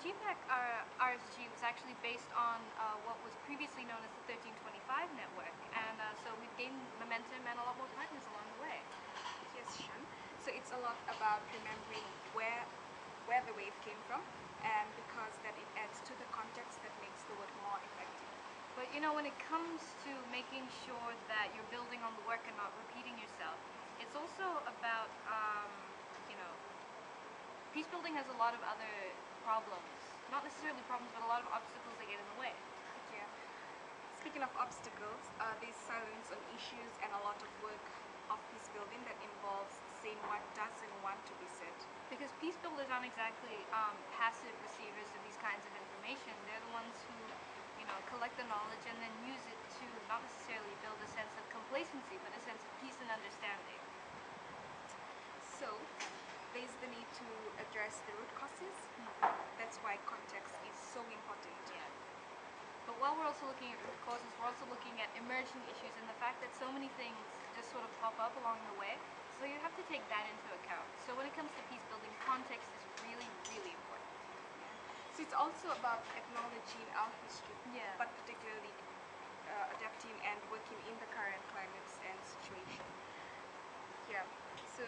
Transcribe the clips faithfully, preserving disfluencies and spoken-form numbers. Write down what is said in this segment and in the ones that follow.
G PAC uh, R S G was actually based on uh, what was previously known as the thirteen twenty-five network, and uh, so we've gained momentum and a lot more partners along the way. Yes, Sian. So it's a lot about remembering where where the wave came from, and because that it adds to the context that makes the work more effective. But you know, when it comes to making sure that you're building on the work and not repeating yourself, it's also about, um, you know, peace building has a lot of other problems. Not necessarily problems, but a lot of obstacles that get in the way. Yeah. Speaking of obstacles, uh, there's silence on issues and a lot of work of peace building that involves saying what doesn't want to be said. Because peace builders aren't exactly um, passive receivers of these kinds of information. They're the ones who, you know, collect the knowledge and then use it to not necessarily build a sense of complacency, but a sense of peace and understanding. So, there's the need to address the root causes. That's why context is so important. Yeah. But while we're also looking at root causes, we're also looking at emerging issues and the fact that so many things just sort of pop up along the way. So you have to take that into account. So when it comes to peace building, context is really, really important. So it's also about acknowledging our history, Yeah. but particularly uh, adapting and working in the current climates and situation. Yeah. So,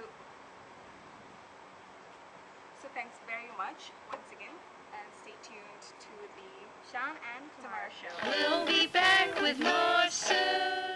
so thanks very much once again, and stay tuned to the Sian and Tammara show. We'll be back with more soon.